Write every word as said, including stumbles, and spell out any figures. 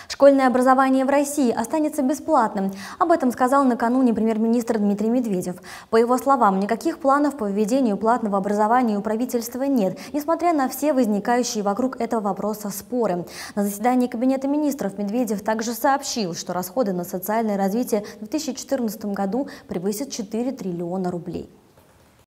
Школьное образование в России останется бесплатным. Об этом сказал накануне премьер-министр Дмитрий Медведев. По его словам, никаких планов по введению платного образования у правительства нет, несмотря на все возникающие вокруг этого вопроса споры. На заседании Кабинета министров Медведев также сообщил, что расходы на социальное развитие в две тысячи четырнадцатом году превысят четыре триллиона рублей.